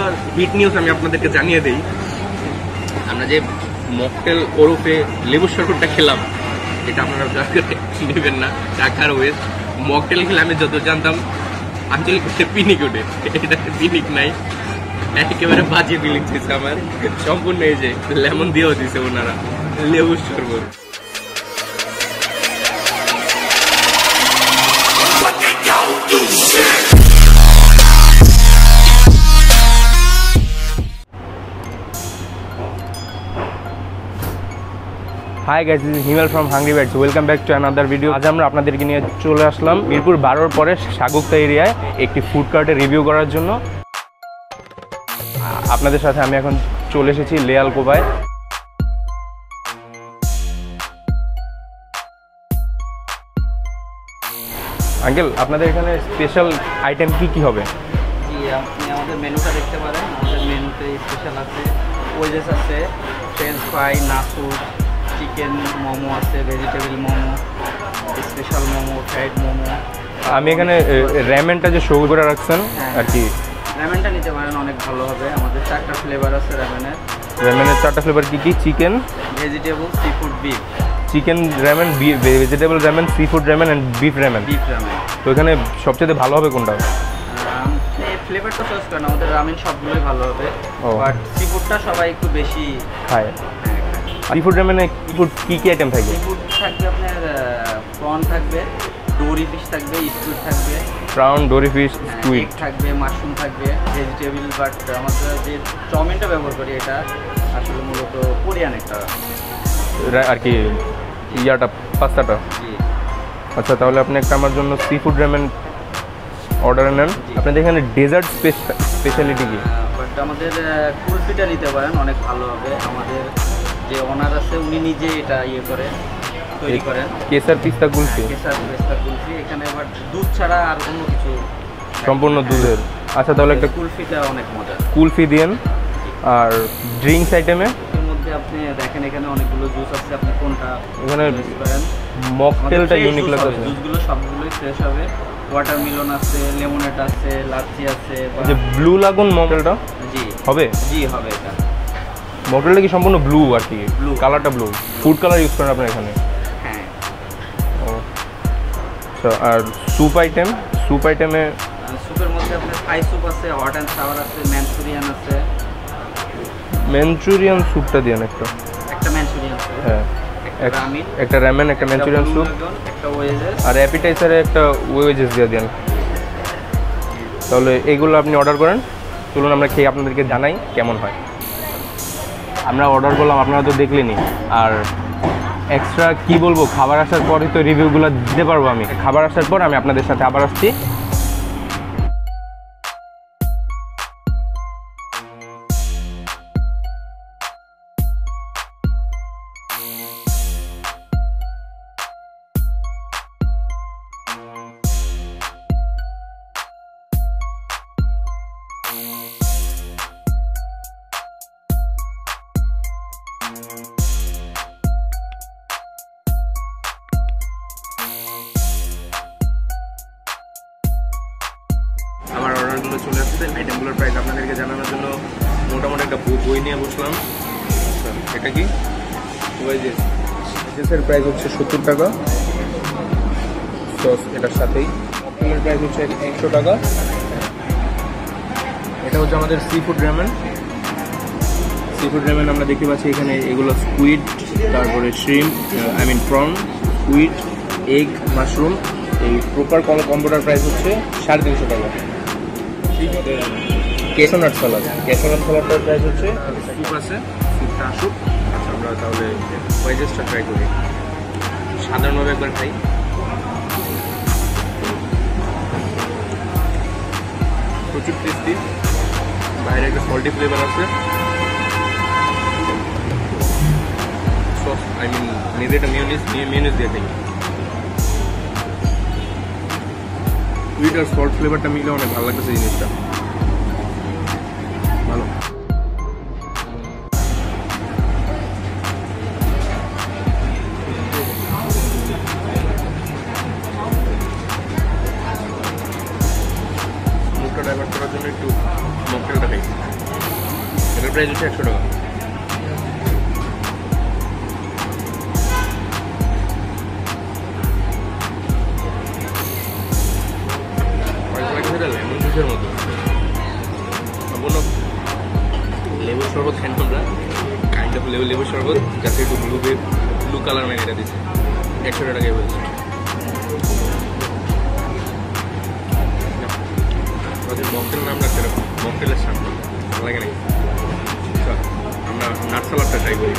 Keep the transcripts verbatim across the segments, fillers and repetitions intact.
Hit news আমি আপনাদেরকে জানিয়ে দিই। আমরা যে মকটেল ওরফে লেবুর শরবতটা খেলাম, এটা আপনারা নেবেন না, টাকার ওয়েস্ট। মকটেল খেলে আমি যত জানতাম আঞ্চলিক পিনিক ওঠে, এটাতে পিনিক নাই, একেবারে বাজে ফিলিং দিয়েছে আমার। সম্পূর্ণ এই যে লেমন দিয়েও দিছে ওনারা, লেবুর শরবত। Hi guys, this is Himel from hungry bites. Welcome back to another video. আজ আমরা আপনাদেরকে নিয়ে চলে আসলাম মিরপুর বারোর পরে সাগুপ্তা এরিয়ায় একটি ফুড কার্টের রিভিউ করার জন্য। আপনাদের সাথে আমি এখন চলে এসেছি লেয়াল কোবায়। আঙ্কেল, আপনাদের এখানে স্পেশাল আইটেম কি কি হবে? জি, আপনি আমাদের মেনুটা দেখতে পারেন। আমাদের মেনুতে স্পেশাল আছে, ওয়েজেস আছে, ফ্রেঞ্চ ফ্রাই, নাসুর, চিকেন মোমো আছে, vegetable momo, special momo, fried momo. আমি এখানে র্যামেনটা যে শো করে রাখছেন আর কি, র্যামেনটা নিতে পারেন, অনেক ভালো হবে। আমাদের চারটা ফ্লেভার আছে র্যামেনের। র্যামেনের চারটা ফ্লেভার কি কি? Chicken, vegetable, seafood, beef. Chicken ramen, vegetable ramen, seafood ramen and beef ramen. Beef ramen. তো এখানে সবচেয়ে ভালো হবে কোনটা? ফ্লেভারটা চয়েস করেন, আমাদের রামেন সবগুলোই ভালো হবে, বাট সি ফুডটা সবাই একটু বেশি খায়। সি ফুড র্যামেনে কি ফুড কী কী আইটেম থাকবে? সি ফুড থাকবে আপনার প্রন থাকবে, ডোরি ফিশ থাকবে, স্কুইড থাকবে, প্রাউন, ডোরি ফিশ, স্কুইড থাকবে, মাশরুম থাকবে, ভেজিটেবল। বাট আমাদের যে চাউমিনটা ব্যবহার করি এটা আসলে মূলত কোরিয়ান একটা আর কি ইয়াটা, পাস্তাটা। আচ্ছা, তাহলে আপনি একটা আমার জন্য সি ফুড র্যামেন অর্ডার নেন। আপনাদের এখানে ডেজার্ট স্পেশালিটি কি? বাট আমাদের কুলফিটা নিতে পারেন, অনেক ভালো হবে। আমাদের যে ওনার আছে উনি নিজে এটা ইয়ে করে তৈরি করেন, কেসার পিস্তা কুলফি। কেসার পিস্তা কুলফি এখানে, বাট দুধ ছাড়া আর অন্য কিছু, সম্পূর্ণ দুধের। আচ্ছা, তাহলে একটা কুলফিটা অনেক মজা, কুলফি দিন। আর ড্রিঙ্কস আইটেমে এর মধ্যে আপনি দেখেন এখানে অনেকগুলো জুস আছে, আপনি কোনটা এখানে মকটেলটা ইউনিক লাগছে। জুসগুলো সবগুলোই ফ্রেশ হবে। ওয়াটারমেলন আছে, লেমনেড আছে, লাচ্ছি আছে। যে ব্লু লাগুন মকটেলটা জি হবে, জি হবে। এটা মকটেলটা কি সম্পূর্ণ ব্লু আর কি? ব্লু কালারটা, ব্লু ফুড কালার ইউজ করেন আপনার এখানে? হ্যাঁ। ও আচ্ছা, আর স্যুপ আইটেম? স্যুপ আইটেমে স্যুপের মধ্যে আপনার থাই স্যুপ আছে, হট অ্যান্ড সাওয়ার আছে, ম্যাঞ্চুরিয়ান আছে। ম্যাঞ্চুরিয়ান স্যুপটা দিন একটা। একটা ম্যাঞ্চুরিয়ান স্যুপ, হ্যাঁ, একটা রামেন, একটা ম্যাঞ্চুরিয়ান স্যুপ, একটা ওয়েজেস, আর অ্যাপিটাইজারে একটা ওয়েজেস দিয়ে দিন। তাহলে এইগুলো আপনি অর্ডার করেন। চলুন আমরা খেয়ে আপনাদেরকে জানাই কেমন হয়। আমরা অর্ডার করলাম, আপনারা তো দেখলেনই। আর এক্সট্রা কি বলবো, খাবার আসার পরে তো রিভিউগুলো দিতে পারবো আমি। খাবার আসার পর আমি আপনাদের সাথে আবার আসছি। আমার অর্ডারগুলো চলে আসছে, আইটেমগুলোর প্রাইস আপনাদেরকে জানানোর জন্য মোটামুটি একটা বই নিয়ে বসলাম। এটা কি ওয়েজেস? ওয়েজেসের প্রাইস হচ্ছে সত্তর টাকা, সস এটার সাথেই। মকটেলের প্রাইস হচ্ছে একশো টাকা। এটা হচ্ছে আমাদের seafood ramen. Seafood ramen আমরা দেখতে পাচ্ছি এখানে এগুলো স্কুইড, তারপরে shrimp, I mean prawn, squid, egg, mushroom. এই প্রপার কম্বোটার প্রাইস হচ্ছে সাড়ে তিনশো টাকা। কেশোনাট সালাদ, কেশোনাট সালাদটার প্রাইস হচ্ছে, স্যুপ আছে, স্যুপটা আসুক। আচ্ছা, আমরা তাহলে ওয়েজেসটা ট্রাই করি। সাধারণভাবে একবার খাই। প্রচুর টেস্টি, বাইরে একটা সল্টি ফ্লেভার আছে। সস, আই মিন নিজে একটা মিউনিস মিউনিস দিয়ে খাই। সুইট আর সল্ট ফ্লেভারটা মিলে অনেক ভালো লাগতেছে জিনিসটা, ভালো। মুখটা ডাইভার্ট করার জন্য একটু মকটেলটা খাই। প্রাইস হচ্ছে একশো টাকা। লেমন জুসের মতো সম্পূর্ণ লেবুর শরবত খান তোমরা, কাইন্ড অফ লেবু লেবুর শরবত, যাতে একটু ব্লু ব্লু কালার ম্যান এটা দিচ্ছে একশো টাকায় বলছে। আমাদের মকটেল নাম রাখতে হবে, মকটেলের সামনে ভালো লাগে নাকি? আমরা নাট সালাডটা ট্রাই করি।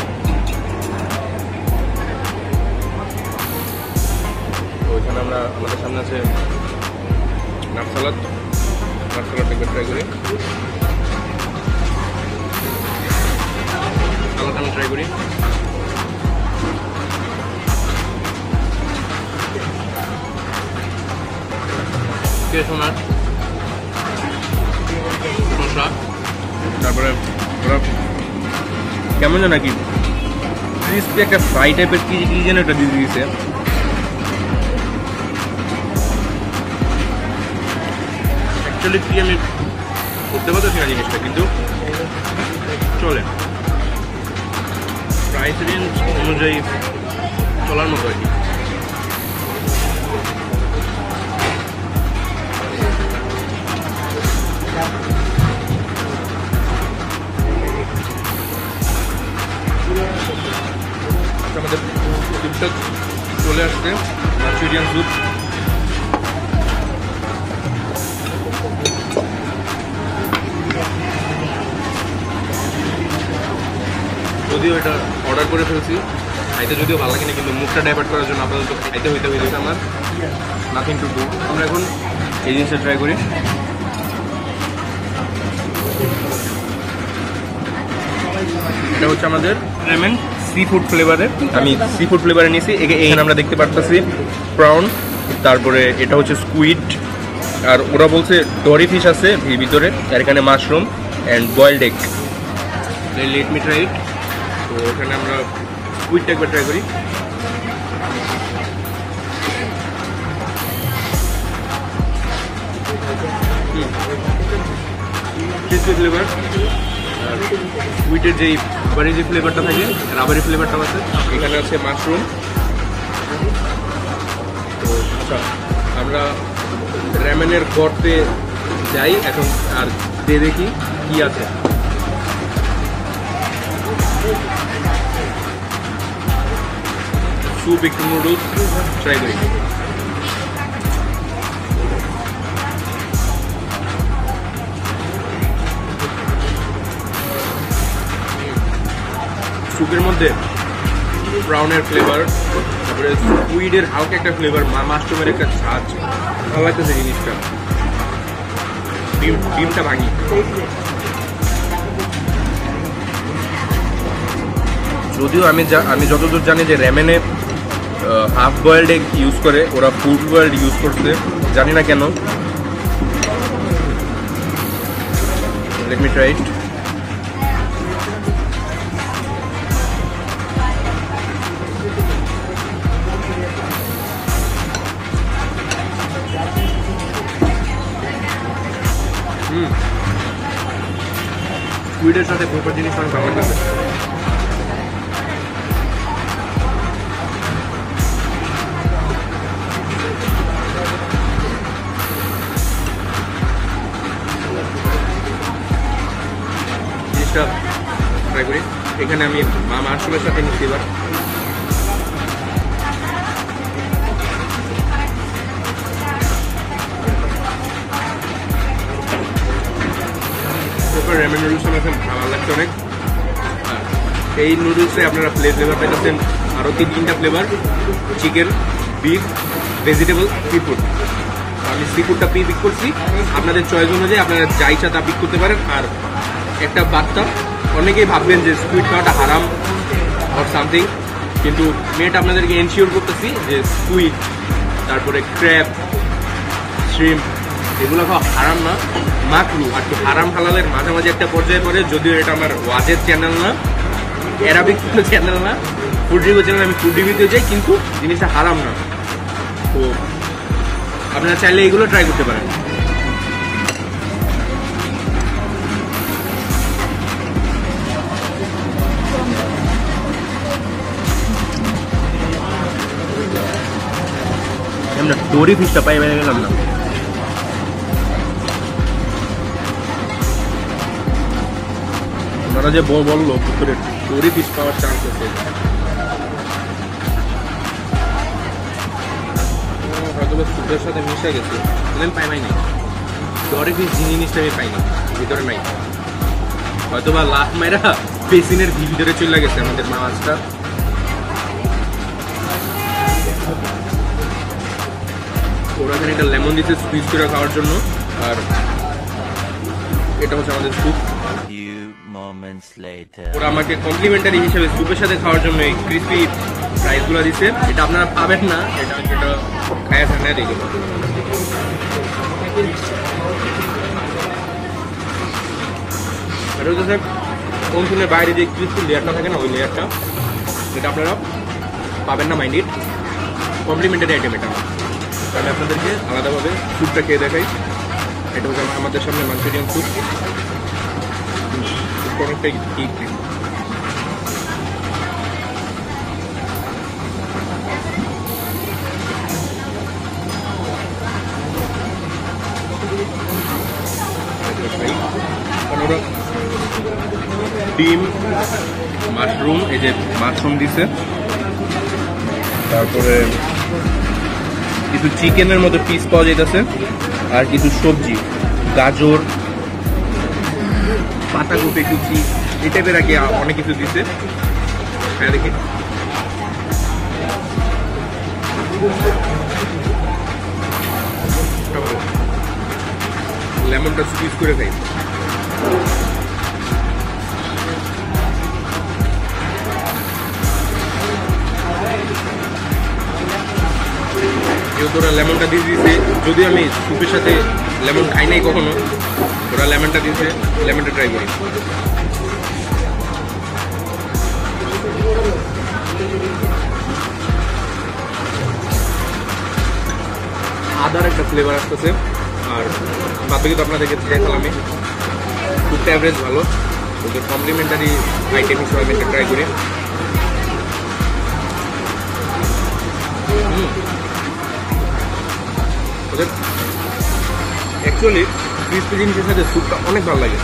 তো ওইখানে আমরা আমাদের সামনে আছে নাট সালাদ, নাট সালাডটা একবার ট্রাই করি, সালাদ আমরা ট্রাই করি। শোনার শসা, তারপরে ওরা কেমন যেন নাকি ক্রিস্পি একটা ফ্রাই টাইপের কি কি যেন একটা দিয়ে দিয়েছে। অ্যাকচুয়ালি কি আমি করতে পারতেছি না জিনিসটা, কিন্তু চলে প্রাইস রেঞ্জ অনুযায়ী চলার মতো আর কি। আমাদের স্যুপটা চলে আসছে, মাঞ্চুরিয়ান স্যুপ। যদিও এটা অর্ডার করে ফেলছি, খাইতে যদিও ভালো লাগে না, কিন্তু মুখটা ডাইভার্ট করার জন্য আপাতত খাইতে হইতে হইতে আমার নাথিং টু ডু। আমরা এখন এই জিনিসটা ট্রাই করি। এটা হচ্ছে আমাদের রেমেন সি ফুড ফ্লেভারের, আমি সি ফুড ফ্লেভারে নিয়েছি। এখানে আমরা দেখতে পারতেছি প্রাউন, তারপরে এটা হচ্ছে স্কুইড, আর ওরা বলছে ডরি ফিশ আছে এর ভিতরে, আর এখানে mushroom and boiled egg. Let me try it. তো এখানে আমরা স্কুইডটা একবার ট্রাই করি। ক্রিসপি ফ্লেভার, আর স্কুইডের যেই বাড়ি যে ফ্লেভারটা থাকে রাবারি ফ্লেভারটাও আছে। এখানে আছে মাশরুম। তো আচ্ছা, আমরা র্যামেনের গর্তে যাই এখন আর দিয়ে দেখি কি আছে। স্যুপ, একটু নুডলস ট্রাই করি। স্যুপের মধ্যে ব্রাউনের ফ্লেভার, তারপরে স্কুইডের হালকা একটা ফ্লেভার, মাশরুমের একটা ঝাঁজ, ভালো লাগতেছে জিনিসটা। ডিম ডিমটা ভাঙি। যদিও আমি আমি যতদূর জানি যে র্যামেনে হাফ বয়েলড এগ ইউজ করে, ওরা ফুল বয়েলড ইউজ করছে, জানি না কেন। Let me try it. Hmm, স্কুইডের সাথে প্রপার জিনিস অনেক ভালো লাগবে। জিনিসটা ট্রাই করি। এখানে আমি মাশরুমের সাথে নিচ্ছি এবার। র্যামেন নুডলস আমার ভালো লাগছে অনেক। এই নুডলসে আপনারা ফ্লেভার পেতেছেন আরও তিন তিনটা flavour, chicken, beef, vegetable, seafood. আমি সি ফুডটা পি পিক করছি, আপনাদের চয়েস অনুযায়ী আপনারা যা ইচ্ছা তা পিক করতে পারেন। আর একটা বার্তা, অনেকেই ভাববেন যে স্কুইড খাওয়াটা হারাম অর সামথিং, কিন্তু মেয়েটা আপনাদেরকে এনশিওর করতেছি যে স্কুইড, তারপরে ক্র্যাব, শ্রিম্প, এগুলো খাওয়া হারাম না, মাকরু। আর কি হারাম হালালের মাঝামাঝি একটা পর্যায়ে পড়ে। যদিও এটা আমার ওয়াজের চ্যানেল না, অ্যারাবিক কোনো চ্যানেল না, ফুড রিভিউ চ্যানেল, আমি ফুড রিভিউতে যাই, কিন্তু জিনিসটা হারাম না। তো আপনারা চাইলে এগুলো ট্রাই করতে পারেন। দড়ি ফিশটা পাই মেনে গেলাম না। ওনারা যে বল বললো পুকুরে দড়ি ফিশ পাওয়ার চান্স আছে, হয়তো সুপের সাথে মিশে গেছে, আমি পাই পাইনি। দড়ি ফিশ জিনিসটা আমি পাইনি, ভিতরে নাই। হয়তো বা লাফ মেরা বেসিনের ভিতরে চলে গেছে আমাদের মাছটা। ওরা এখানে একটা লেমন দিতে স্কুইজ করে খাওয়ার জন্য, আর এটা হচ্ছে আমাদের স্যুপ। ওরা আমাকে কমপ্লিমেন্টারি হিসেবে স্যুপের সাথে খাওয়ার জন্য এই ক্রিসপি ফ্রাইসগুলো দিচ্ছে। এটা আপনারা পাবেন না, এটা যেটা খায় না দেখে। এটা হচ্ছে কমপ্লিমেন্টের বাইরে যে ক্রিসপি লেয়ারটা থাকে না, ওই লেয়ারটা এটা আপনারা পাবেন না মাইন্ডেড। কমপ্লিমেন্টারি আইটেম এটা। আমি আপনাদেরকে আলাদাভাবে স্যুপটা খেয়ে দেখাই। এটা হচ্ছে আমাদের সামনে মাঞ্চুরিয়ান স্যুপ, অনেকটাই ঠিক। ডিম, মাশরুম, এই যে মাশরুম দিছে, তারপরে কিছু চিকেনের মতো পিস পাওয়া যাইতেছে, আর কিছু সবজি, গাজর, পাতাকপি কুচি, এই টাইপের আগে অনেক কিছু দিছে। হ্যাঁ দেখি, লেমনটা স্কুইজ করে খাই। যেহেতু ওরা লেমনটা দিয়ে দিয়েছে, যদি আমি স্যুপের সাথে লেমন খাই নাই কখনো, ওরা লেমনটা দিয়েছে, লেমনটা ট্রাই করি। আদার একটা ফ্লেভার আসতেছে, আর বাকি তো আপনাদেরকে দেখালাম। আমি স্যুপটা অ্যাভারেজ ভালো, ওদের কমপ্লিমেন্টারি আইটেম হিসেবে আমি একটা ট্রাই করি। ওদের অ্যাকচুয়ালি ক্রিসপি জিনিসের সাথে স্যুপটা অনেক ভালো লাগে।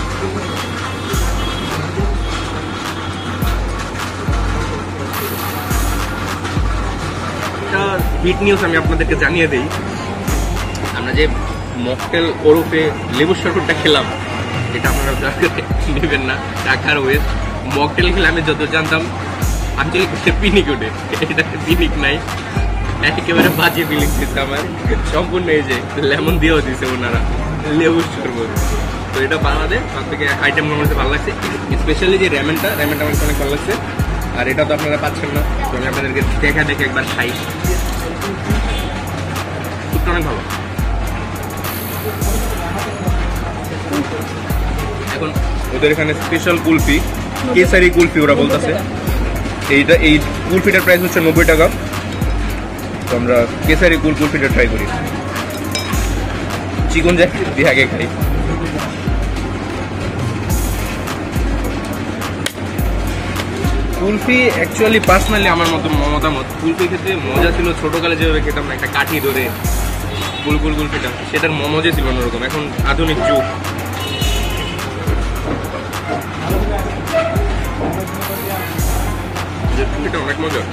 একটা হিট নিউজ আমি আপনাদেরকে জানিয়ে দিই। আমরা যে মকটেল ওরফে লেবুর শরবতটা খেলাম, এটা আপনারা নেবেন না। ঢাকার ওয়েস্ট মকটেল খেলে আমি যত জানতাম আঞ্চলিক পিনিক ওঠে, এটা পিনিক নাই, একেবারে বাজে ফিলিং দিচ্ছে আমার। সম্পূর্ণ এই যে লেমন দিয়েও দিচ্ছে ওনারা, লেবুর শরবত। তো এটা বানাতে সব থেকে আইটেম আমার কাছে ভালো লাগছে, স্পেশালি যে র্যামেনটা, র্যামেনটা আমার অনেক ভালো লাগছে। আর এটা তো আপনারা পাচ্ছেন না, তো আমি আপনাদেরকে দেখা দেখে একবার খাই। স্যুপটা অনেক ভালো। এখন ওদের এখানে স্পেশাল কুলফি, কেসারি কুলফি ওরা বলতেছে। এইটা এই কুলফিটার প্রাইস হচ্ছে নব্বই টাকা। তো আমরা কেসারি কুল কুলফিটা ট্রাই করি। চিকন জ্যাক দিয়ে আগে খাই। কুলফি অ্যাকচুয়ালি পার্সোনালি আমার মতো মতামত, কুলফি খেতে মজা ছিল ছোটকালে যেভাবে খেতাম না, একটা কাঠি ধরে কুল কুল কুলফিটা, সেটার মজা ছিল অন্যরকম। এখন আধুনিক যুগ, কুলফিটা অনেক মজা।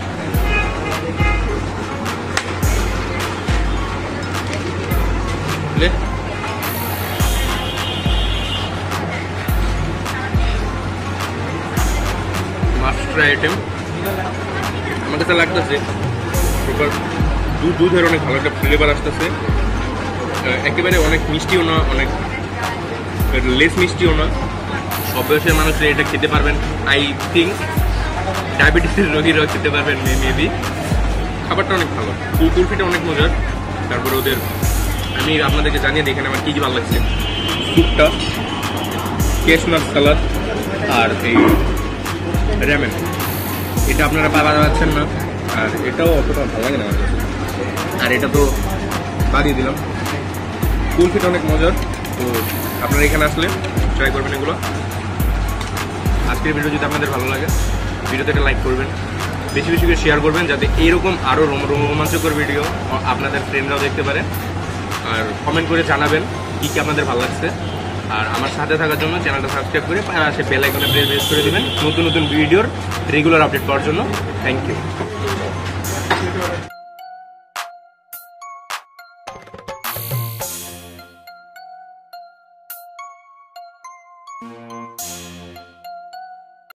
মাস্টার আইটেম আমার কাছে লাগতেছে। দুধ দুধের অনেক ভালো একটা ফ্লেভার আসতেছে, একেবারে অনেক মিষ্টিও না, অনেক লেস মিষ্টিও না। সব বয়সের মানুষরা এটা খেতে পারবেন। আই থিঙ্ক ডায়াবেটিসের রোগীরাও খেতে পারবেন মেবি। খাবারটা অনেক ভালো, কুল কুলফিটা অনেক মজার। তারপরে ওদের আমি আপনাদেরকে জানিয়ে দিই এখানে আমার কী কী ভালো লাগছে। স্যুপটা, কেশনাট সালাদ, আর এই র্যামেন, এটা আপনারা পাওয়া যাচ্ছেন না, আর এটাও অতটা ভালো লাগে না আমার কাছে। আর এটা তো বাড়িয়ে দিলাম। কুলফিটা অনেক মজার, তো আপনারা এখানে আসলে ট্রাই করবেন এগুলো। আজকের ভিডিও যদি আপনাদের ভালো লাগে, ভিডিওতে একটা লাইক করবেন, বেশি বেশি করে শেয়ার করবেন, যাতে এইরকম আরও রোমাঞ্চকর ভিডিও আপনাদের ফ্রেন্ডরাও দেখতে পারে। আর কমেন্ট করে জানাবেন কী কী আপনাদের ভালো লাগছে। আর আমার সাথে থাকার জন্য চ্যানেলটা সাবস্ক্রাইব করে পাশে বেল আইকনে প্রেস করে দেবেন নতুন নতুন ভিডিওর রেগুলার আপডেট পাওয়ার জন্য। Thank you.